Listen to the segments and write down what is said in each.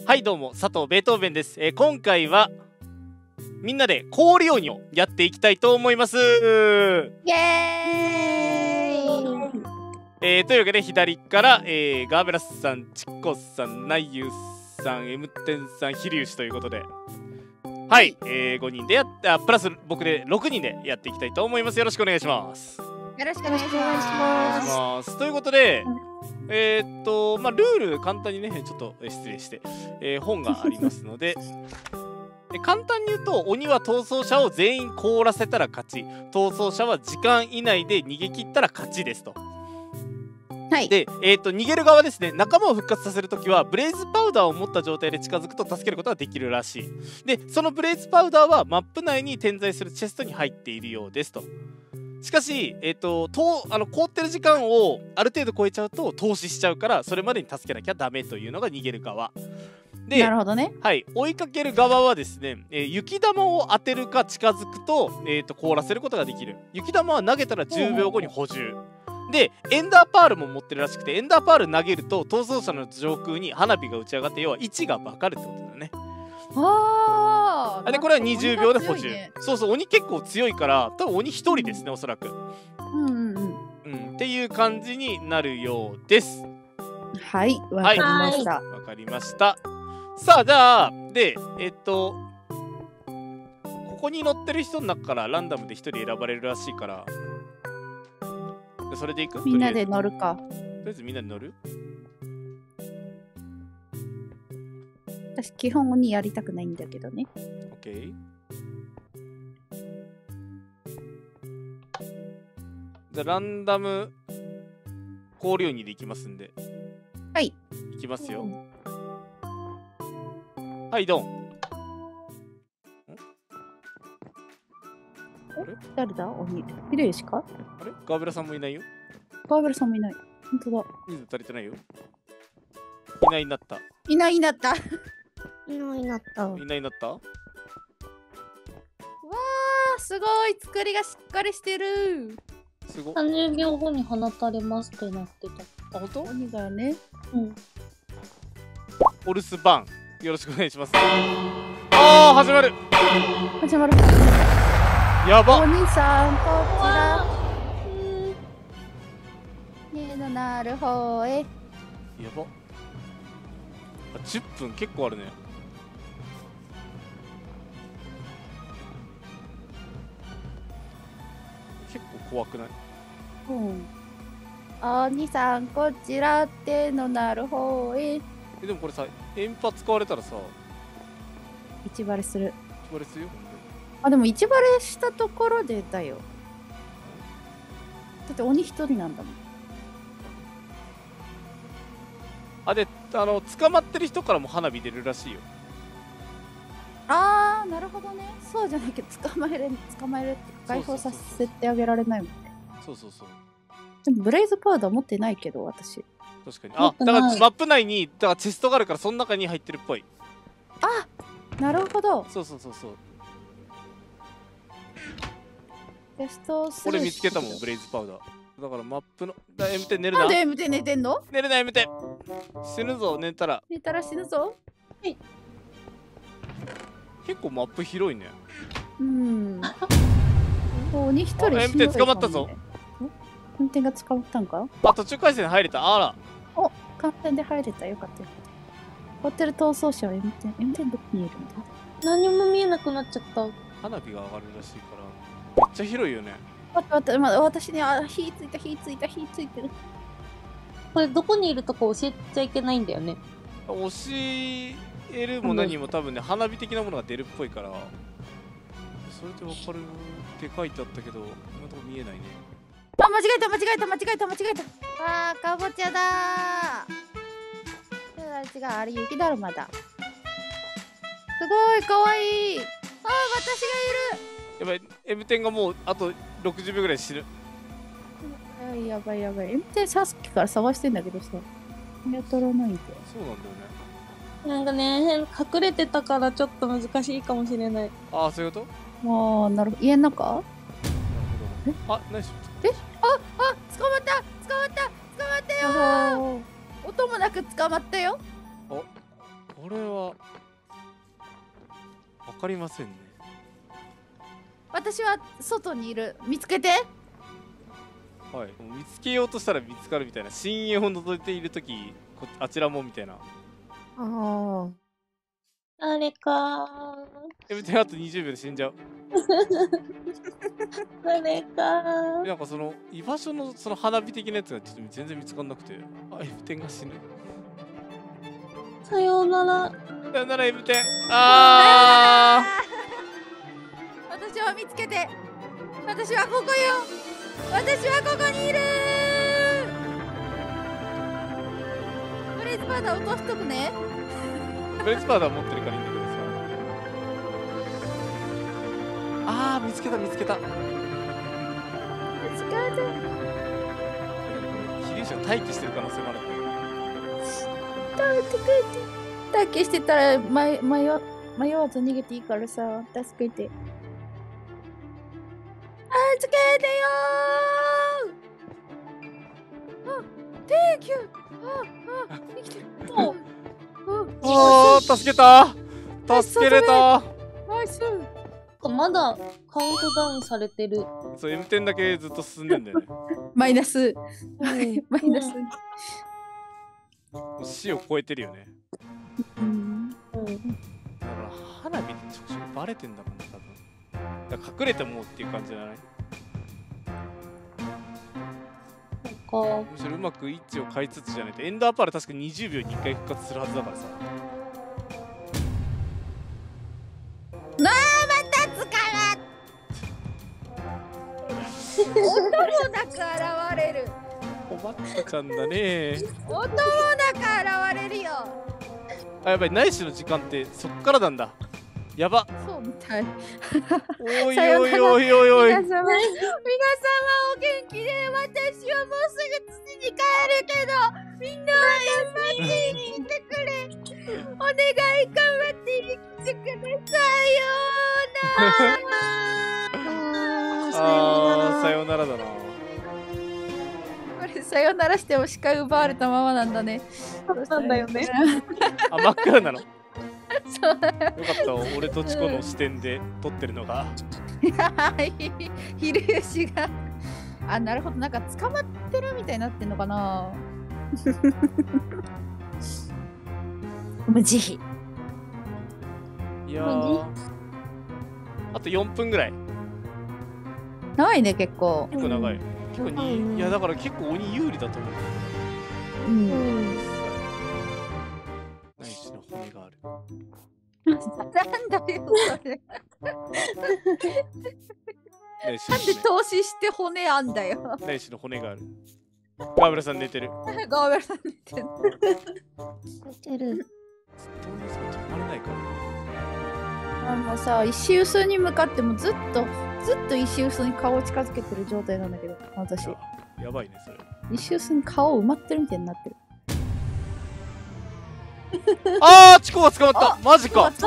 はいどうも佐藤ベートーベンです。今回はみんなで氷鬼をやっていきたいと思います。 イエーイ。 というわけで左から、ガーベラスさん、チッコさん、ナイユさん、エムテンさん、ヒリウシということで、はい、5人でプラス僕で6人でやっていきたいと思います。よろしくお願いします。 よろしくお願いします。 ということで、ルール簡単にね、ちょっと失礼して、本がありますので、簡単に言うと、鬼は逃走者を全員凍らせたら勝ち、逃走者は時間以内で逃げ切ったら勝ちですと。 はい。 で、逃げる側ですね、仲間を復活させるときは、ブレイズパウダーを持った状態で近づくと助けることができるらしい。で、そのブレイズパウダーはマップ内に点在するチェストに入っているようですと。しかし、凍ってる時間をある程度超えちゃうと投資しちゃうから、それまでに助けなきゃダメというのが逃げる側。で、 なるほどね。 はい、追いかける側はですね、雪玉を当てるか近づくと、凍らせることができる。雪玉は投げたら10秒後に補充。で、エンダーパールも持ってるらしくて、エンダーパール投げると逃走者の上空に花火が打ち上がって、要は位置が分かるってことだね。でこれは20秒で補充、ね、そうそう、鬼結構強いから多分鬼1人ですね、おそらく。っていう感じになるようです。 はい、わかりました。 わかりました。さあ、じゃあでここに乗ってる人の中からランダムで1人選ばれるらしいから、それでいく？ みんなで乗るか。 とりあえずみんなで乗る？ 私基本鬼やりたくないんだけどね。 オッケー。じゃあランダム氷鬼でいきますんで。 はい。 いきますよ。はい、ドン。 あれ？誰だ？鬼。ヒレイシか？ あれ？ガーベラさんもいないよ。 ガーベラさんもいない。本当だ。 人数足りてないよ。いないになった。 いないになった。 いないになった。わー、すごい、作りがしっかりしてる。 すごい。 30秒後に放たれますってなってた。 あ、本当？ 鬼だよね。 オルスバーン、よろしくお願いします。あー、始まる。やば。 お兄さん、こちら。ねえのなるほうへ。 やば。10分結構あるね。結構怖くない？ お兄さん、こちらってのなるほうへ。 でもこれさ、円波使われたらさ、 一バレする。 一バレするよ。 あ、でも一バレしたところでだよ。だって鬼一人なんだもん。 あ、で、捕まってる人からも花火出るらしいよ。 あー、なるほどね。そうじゃなきゃ捕まえるって解放させてあげられないもんね。 そうそうそう。 でもブレイズパウダー持ってないけど、私。 確かに。あ、だからマップ内にだからチェストがあるから、その中に入ってるっぽい。 あ、なるほど。 そうそうそうそう。 チェストこれ見つけたもん、ブレイズパウダー。だからマップのM10寝るな。 なんで M10 寝てんの？ 寝るな、M10。死ぬぞ、寝たら。 寝たら死ぬぞ。はい。 結構マップ広いね。 鬼一人。 M10 捕まったぞ。 M10 が捕まったんか？ あ、途中回線入れた。あら。 お、簡単で入れた。よかったよ。ホテル逃走者は M10 どこにいるんだ？ 何も見えなくなっちゃった。 花火が上がるらしいから。めっちゃ広いよね。 待って、私に火ついてる。 これどこにいるとか教えちゃいけないんだよね。 教えるも何も多分ね、花火的なものが出るっぽいから、それでわかるって書いてあったけど、今のとこ見えないね。 あ、間違えた。あー、かぼちゃだー。違う、あれ雪だるまだ。すごいかわいい。あー、私がいる。 やばい、M10 がもうあと60秒ぐらい死ぬ。 やばい。M10 さっきから探してんだけどさ、見当たらないんだよ。 そうなんだよね。 なんかね、隠れてたからちょっと難しいかもしれない。 ああ、そういうこと？ ああ、なるほど。家の中？ なるほど。あ、ナイス。 捕まったよー。音もなく捕まったよ。 あ、これはかりませんね。 私は外にいる。見つけて。 はい、見つけようとしたら見つかるみたいな。深淵を覗いているとき、あちらもみたいな。 ああ。 誰かえ、別にあと20秒で死んじゃう。 誰かなんかその居場所のその花火的なやつがちょっと全然見つかんなくて。あ、エムテンが死ぬ。 さようなら。 さよならエムテン。あ私を見つけて。私はここよ。私はここにいる。ブレイズパウダー落としとくね。 ー。ブレイズパウダー持ってるからいいんだけどさ。あー、見つけた見つけた。 疲れキリュウシが待機してる可能性もある。 待機してたら迷わず逃げていいからさ、助けて。助けてよー。あ、Thank you。生きてる。 おー、助けた。助けれた。 ナイス。 まだカウントダウンされてる。 そう、エムテンだけずっと進んでんだよね。 マイナス。マイナス。 もう死を超えてるよね。 うん。 だから花火でちょくちょくバレてんだもんね、多分。だから隠れてもうっていう感じじゃない？ か。 むしろうまく位置を変えつつじゃないと。エンダーパール確か20秒に1回復活するはずだからさ。 なあ、また捕まっ音もなく現れる。 困ったちゃんだね。 音もなく現れるよ。 あ、やばい、ナイスの時間ってそっからなんだ。やば。 そうみたい。 おいおいおいおいおい。 皆様お元気で、私はもうすぐ土に帰るけど、みんなは頑張って生きてくれ。お願い、頑張って生きてくれ。さようなら。 さよならだな。 これさよならしても視界奪われたままなんだね。 なんだよね。 あ、真っ暗なの。よそうだよ。 かったわ、俺とチコの視点で撮ってるのが。 昼吉が。あ、なるほど。なんか捕まってるみたいになってんのかな。無慈悲。 いやー、あと4分ぐらい。 長いね、結構。 結構長い。結構いやだから結構鬼有利だと思う。 うん。 ナイスの骨がある。 なんだよ、それ。 ナイスなんで投資して骨あんだよ。 ナイスの骨がある。ガーブラさん寝てる。 ガーベルさん寝てる。 寝てる。 どういうさ、止まれないから。 もうさ、石臼に向かってもずっと石臼に顔を近づけてる状態なんだけど、私。 やばいね、それ。 石臼に顔埋まってるみたいになってる。 あー、チコが捕まった。マジか。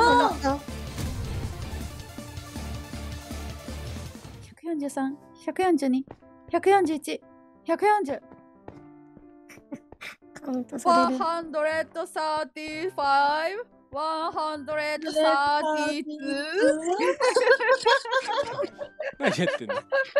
143、142、141、140。 カウントされる。 135、132。 何やってんの。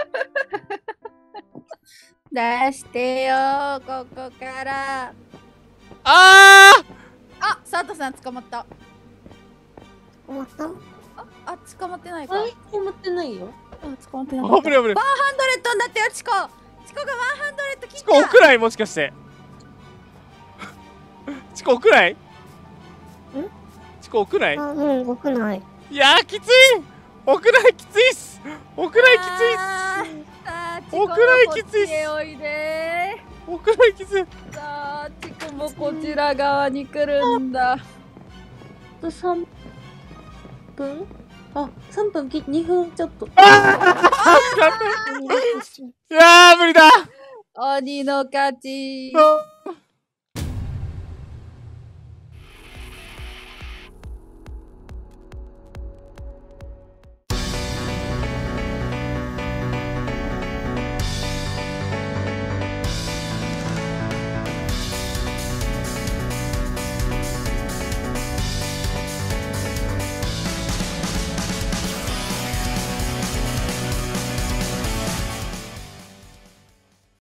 出してよー、ここから。 ああ、佐藤さん捕まった。 終わった。 捕まってないか。 あれ止まってないよ。 捕まってない。 ー、危ない危ない。 100になったよ、チコが100切った。 チコ奥ないもしかして。チコ奥ないチコ奥ない。 あ、屋内。 いやー、きつい。屋内きついっす。屋内きついっす。屋内きついっす。 おいで屋内きつい。 さあ、チコもこちら側に来るんだ。 あと3分。あ、3分2分ちょっと。 いやー、無理だ。 鬼の勝ち。 あ